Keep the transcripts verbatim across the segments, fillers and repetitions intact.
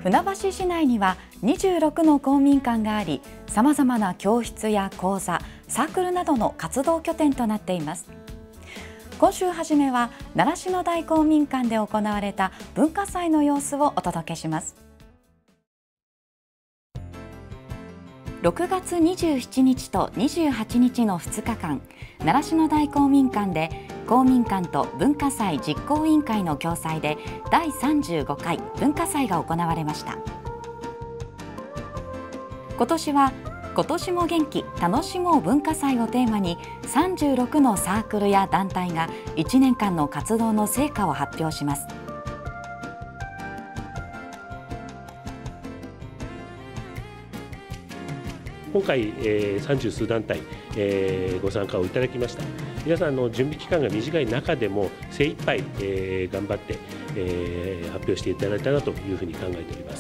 船橋市内にはにじゅうろくの公民館があり、さまざまな教室や講座、サークルなどの活動拠点となっています。今週初めは習志野台公民館で行われた文化祭の様子をお届けします。ろくがつにじゅうしちにちとにじゅうはちにちのふつかかん、習志野台公民館で公民館と文化祭実行委員会の共催でだいさんじゅうごかい文化祭が行われました。今年は今年も元気楽しもう文化祭をテーマにさんじゅうろくのサークルや団体がいちねんかんの活動の成果を発表します。 今回、えー、さんじゅうすう団体、えー、ご参加をいただきました。皆さんの準備期間が短い中でも精一杯、えー、頑張って、えー、発表していただいたなというふうに考えております。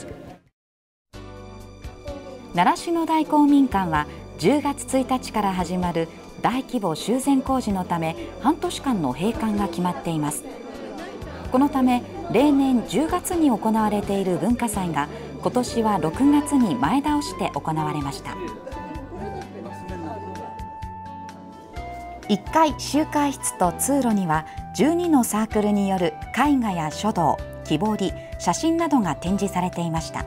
習志野台公民館はじゅうがつついたちから始まる大規模修繕工事のため半年間の閉館が決まっています。このため例年じゅうがつに行われている文化祭が今年はろくがつに前倒して行われました。いっかい集会室と通路にはじゅうにのサークルによる絵画や書道、木彫り、写真などが展示されていました。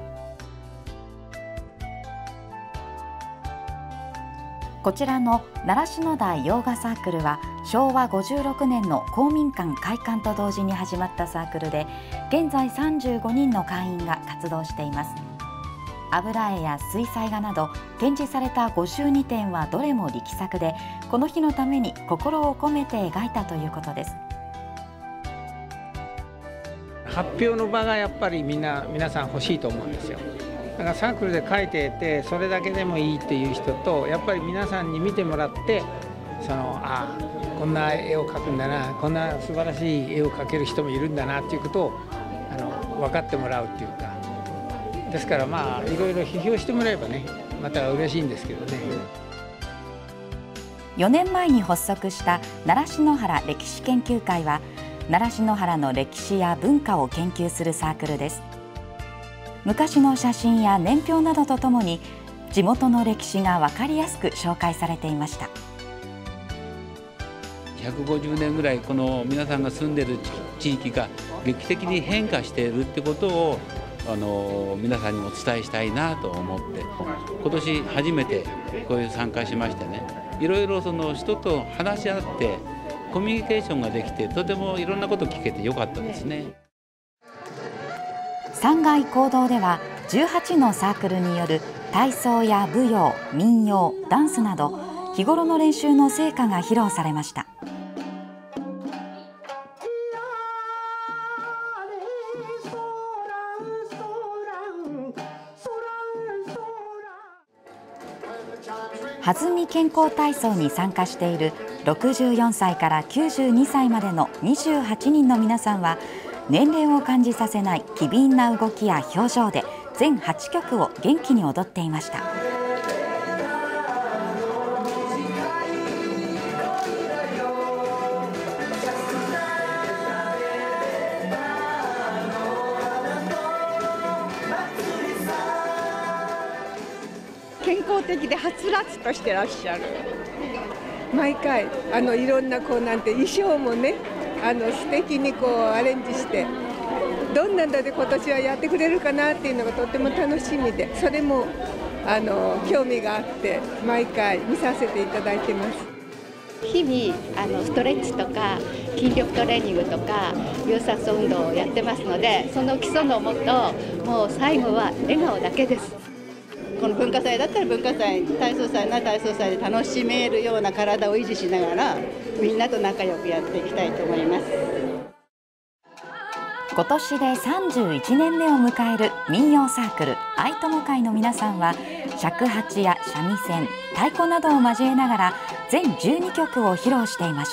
こちらの習志野台洋画サークルはしょうわごじゅうろくねんの公民館開館と同時に始まったサークルで、現在さんじゅうごにんの会員が活動しています。油絵や水彩画など展示されたごじゅうにてんはどれも力作で、この日のために心を込めて描いたということです。 発表の場がやっぱりみんな皆さん欲しいと思うんですよ。だからサークルで描いていてそれだけでもいいっていう人と、やっぱり皆さんに見てもらって、そのああこんな絵を描くんだな、こんな素晴らしい絵を描ける人もいるんだなっていうことをあの分かってもらうっていうか、ですからまあいろいろ批評してもらえばね、また嬉しいんですけどね。 よねんまえに発足した習志野原歴史研究会は、習志野原の歴史や文化を研究するサークルです。昔の写真や年表などとともに地元の歴史が分かりやすく紹介されていました。 ひゃくごじゅうねんぐらいこの皆さんが住んでいる地域が劇的に変化しているってことをあの皆さんにお伝えしたいなと思って、今年初めてこういう参加しましてね、いろいろその人と話し合ってコミュニケーションができて、とてもいろんなこと聞けてよかったですね。 さんがい講堂ではじゅうはちのサークルによる体操や舞踊、民謡、ダンスなど日頃の練習の成果が披露されました。弾み健康体操に参加しているろくじゅうよんさいからきゅうじゅうにさいまでのにじゅうはちにんの皆さんは、年齢を感じさせない機敏な動きや表情で全はちきょくを元気に踊っていました。 健康的ではつらつとしてらっしゃる。毎回あのいろんなこうなんて衣装もね、あの素敵にこうアレンジして、どんなので今年はやってくれるかなっていうのがとっても楽しみで、それもあの興味があって毎回見させていただいてます。 日々あのストレッチとか筋力トレーニングとか有酸素運動をやってますので、その基礎のもともう最後は笑顔だけです。この文化祭だったら文化祭、体操祭な体操祭で楽しめるような体を維持しながらみんなと仲良くやっていきたいと思います。 今年でさんじゅういちねんめを迎える民謡サークル愛友会の皆さんは、尺八や三味線、太鼓などを交えながら全じゅうにきょくを披露していました。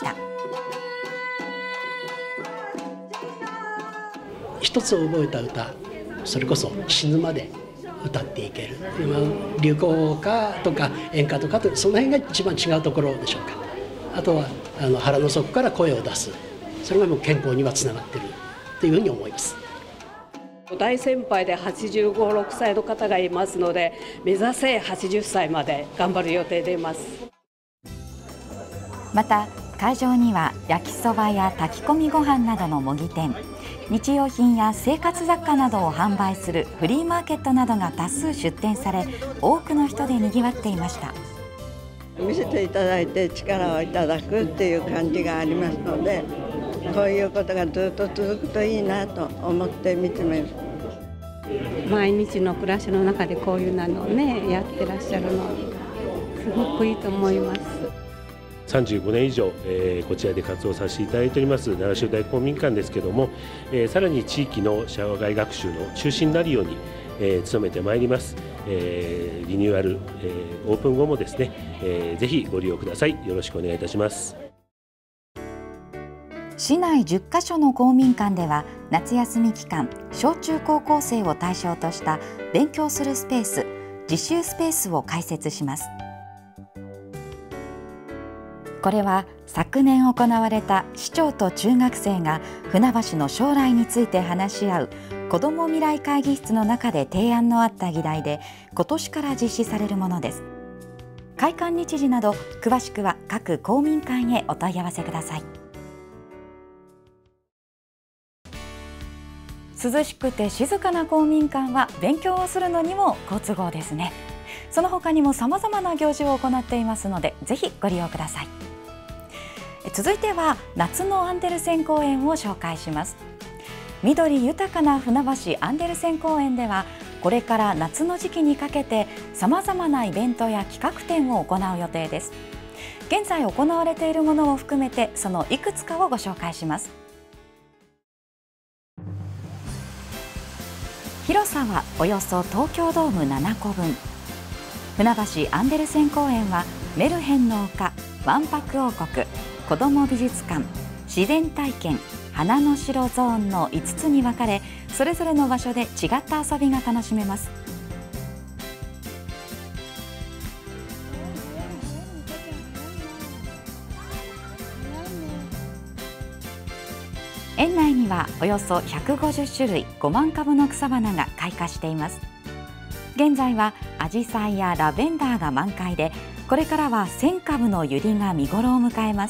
一つ覚えた歌、それこそ死ぬまで歌っていける。今流行歌とか演歌とかとその辺が一番違うところでしょうか。あとはあの腹の底から声を出す、それがもう健康にはつながっているというふうに思います。 大先輩ではちじゅうご、ろくさいの方がいますので、目指せはちじゅっさいまで頑張る予定でいます。 また会場には焼きそばや炊き込みご飯などの模擬店、日用品や生活雑貨などを販売するフリーマーケットなどが多数出店され、多くの人でにぎわっていました。 見せていただいて力をいただくっていう感じがありますので、こういうことがずっと続くといいなと思って見てます。 毎日の暮らしの中でこういうのをねやってらっしゃるのすごくいいと思います。 さんじゅうごねん以上、えー、こちらで活動させていただいております奈良市大公民館ですけども、えー、さらに地域の社会学習の中心になるように、えー、努めてまいります。えー、リニューアル、えー、オープン後もですね、えー、ぜひご利用ください。よろしくお願いいたします。 市内じゅっかしょの公民館では夏休み期間、小中高校生を対象とした勉強するスペース、自習スペースを開設します。これは昨年行われた市長と中学生が船橋の将来について話し合う子ども未来会議室の中で提案のあった議題で、今年から実施されるものです。開館日時など詳しくは各公民館へお問い合わせください。涼しくて静かな公民館は勉強をするのにも好都合ですね。その他にもさまざまな行事を行っていますので、ぜひご利用ください。続いては夏のアンデルセン公園を紹介します。緑豊かな船橋アンデルセン公園では、これから夏の時期にかけてさまざまなイベントや企画展を行う予定です。現在行われているものを含めてそのいくつかをご紹介します。広さはおよそ東京ドームななこぶん。船橋アンデルセン公園はメルヘンの丘、わんぱく王国、子ども美術館、自然体験、花の城ゾーンのいつつに分かれ、それぞれの場所で違った遊びが楽しめます。園内にはおよそひゃくごじゅっしゅるいごまんかぶの草花が開花しています。現在はアジサイやラベンダーが満開で、これからはせんかぶのユリが見頃を迎えます。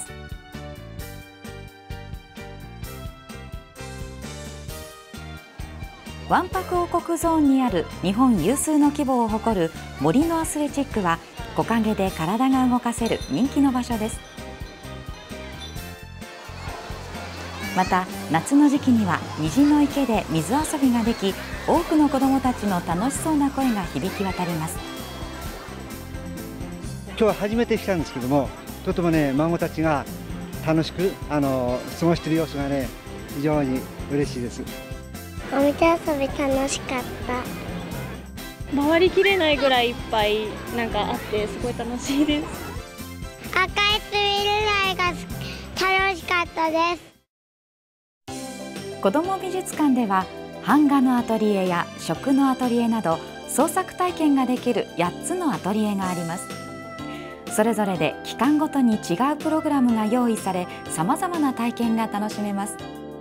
わんぱく王国ゾーンにある日本有数の規模を誇る森のアスレチックは、木陰で体が動かせる人気の場所です。また夏の時期には虹の池で水遊びができ、多くの子どもたちの楽しそうな声が響き渡ります。 今日は初めて来たんですけども、とてもね孫たちが楽しくあの過ごしている様子がね非常に嬉しいです。 おもちゃ遊び楽しかった。 回りきれないぐらいいっぱいなんかあってすごい楽しいです。 赤い滑り台が楽しかったです。 子ども美術館では版画のアトリエや食のアトリエなど創作体験ができるやっつのアトリエがあります。それぞれで期間ごとに違うプログラムが用意され、さまざまな体験が楽しめます。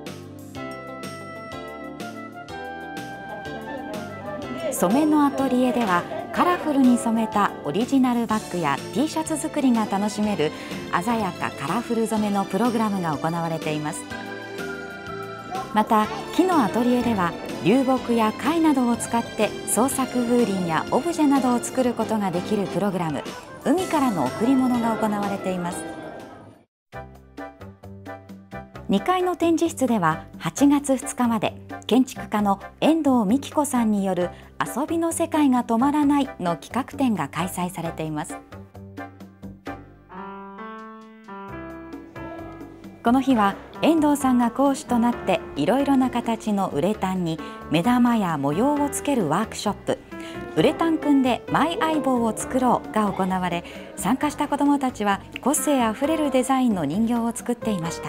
染めのアトリエではカラフルに染めたオリジナルバッグや T シャツ作りが楽しめる鮮やかカラフル染めのプログラムが行われています。また木のアトリエでは流木や貝などを使って創作風鈴やオブジェなどを作ることができるプログラム、海からの贈り物が行われています。にかいの展示室でははちがつふつかまで建築家の遠藤美希子さんによる遊びの世界が止まらないの企画展が開催されています。この日は遠藤さんが講師となっていろいろな形のウレタンに目玉や模様をつけるワークショップ、ウレタンくんでマイ相棒を作ろうが行われ、参加した子どもたちは個性あふれるデザインの人形を作っていました。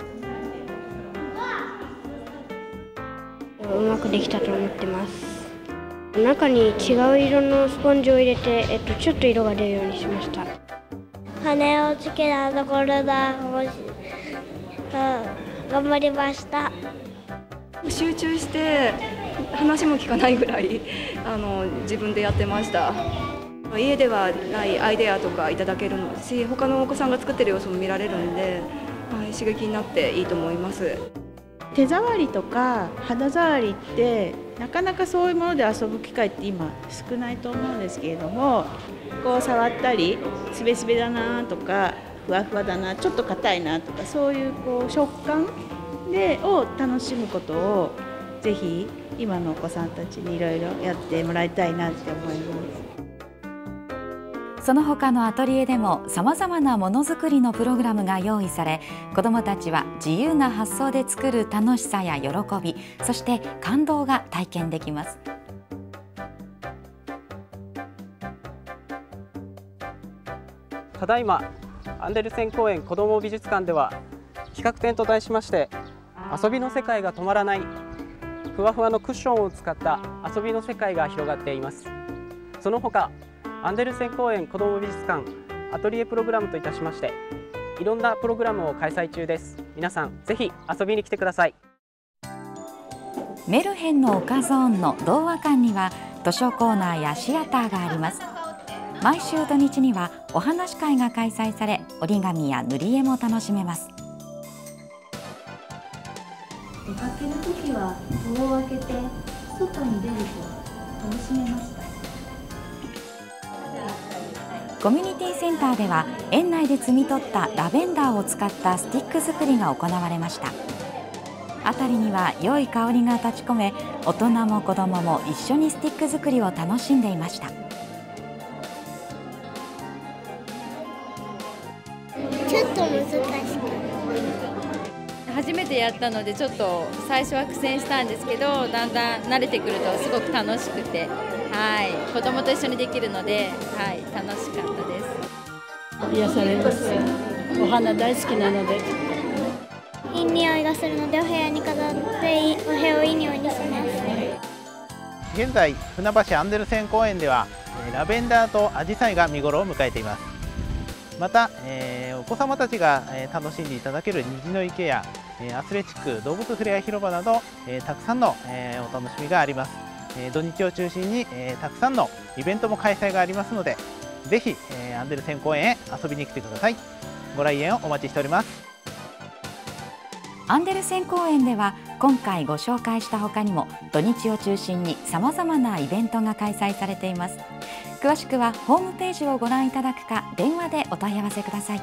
うまくできたと思ってます。中に違う色のスポンジを入れて、えっと、ちょっと色が出るようにしました。羽をつけたところだ。頑張りました。 集中して話も聞かないぐらいあの自分でやってました。家ではないアイデアとかいただけるし、他のお子さんが作ってる様子も見られるんで、はい、刺激になっていいと思います。 手触りとか肌触りってなかなかそういうもので遊ぶ機会って今少ないと思うんですけれども、こう触ったりすべすべだなとかふわふわだな、ちょっと硬いなとか、そういうこう食感でを楽しむことをぜひ今のお子さんたちにいろいろやってもらいたいなって思います。 その他のアトリエでもさまざまなものづくりのプログラムが用意され、子どもたちは自由な発想で作る楽しさや喜び、そして感動が体験できます。 ただいまアンデルセン公園子ども美術館では企画展と題しまして、遊びの世界が止まらないふわふわのクッションを使った遊びの世界が広がっています。その他アンデルセン公園子ども美術館アトリエプログラムといたしまして、いろんなプログラムを開催中です。皆さんぜひ遊びに来てください。 メルヘンの丘ゾーンの童話館には図書コーナーやシアターがあります。毎週土日にはお話会が開催され、折り紙や塗り絵も楽しめます。 出かけるときは戸を開けて外に出ると楽しめました。 コミュニティセンターでは園内で摘み取ったラベンダーを使ったスティック作りが行われました。辺りには良い香りが立ち込め、大人も子どもも一緒にスティック作りを楽しんでいました。 ちょっと難しかった。 初めてやったのでちょっと最初は苦戦したんですけど、だんだん慣れてくるとすごく楽しくて、はい、子供と一緒にできるので、はい、楽しかったです。 癒されます。お花大好きなので。 いい匂いがするのでお部屋に飾ってお部屋をいい匂いにします。 現在船橋アンデルセン公園ではラベンダーとアジサイが見頃を迎えています。また、えー、お子様たちが楽しんでいただける虹の池やアスレチック動物ふれあい広場など、えー、たくさんの、えー、お楽しみがあります。えー、土日を中心に、えー、たくさんのイベントも開催がありますので、ぜひ、えー、アンデルセン公園へ遊びに来てください。ご来園をお待ちしております。 アンデルセン公園では今回ご紹介した他にも土日を中心にさまざまなイベントが開催されています。詳しくはホームページをご覧いただくか電話でお問い合わせください。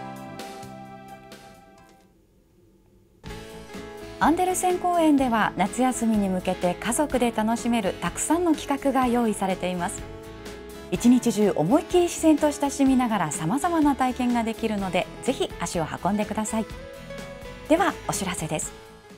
アンデルセン公園では夏休みに向けて家族で楽しめるたくさんの企画が用意されています。一日中思いっきり自然と親しみながらさまざまな体験ができるので、ぜひ足を運んでください。ではお知らせです。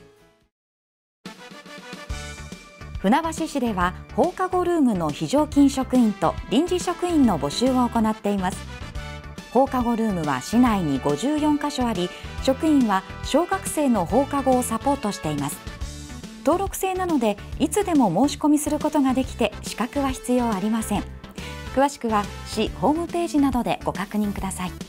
船橋市では放課後ルームの非常勤職員と臨時職員の募集を行っています。放課後ルームは市内にごじゅうよんかしょあり、職員は小学生の放課後をサポートしています。登録制なのでいつでも申し込みすることができて、資格は必要ありません。詳しくは市ホームページなどでご確認ください。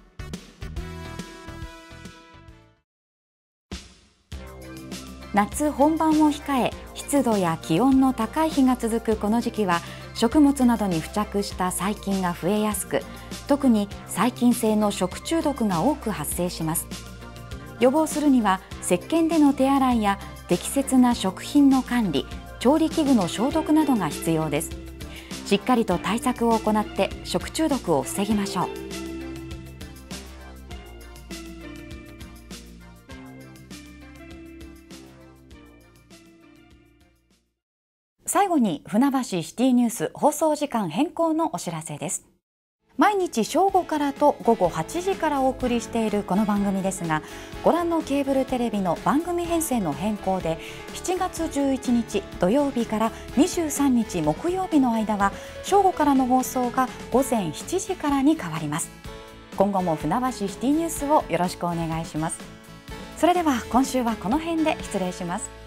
夏本番を控え、湿度や気温の高い日が続くこの時期は、食物などに付着した細菌が増えやすく、特に細菌性の食中毒が多く発生します。予防するには石鹸での手洗いや適切な食品の管理、調理器具の消毒などが必要です。しっかりと対策を行って食中毒を防ぎましょう。最後に船橋シティニュース放送時間変更のお知らせです。毎日正午からと午後はちじからお送りしているこの番組ですが、ご覧のケーブルテレビの番組編成の変更で、しちがつじゅういちにち土曜日からにじゅうさんにち木曜日の間は正午からの放送がごぜんしちじからに変わります。今後も船橋シティニュースをよろしくお願いします。それでは今週はこの辺で失礼します。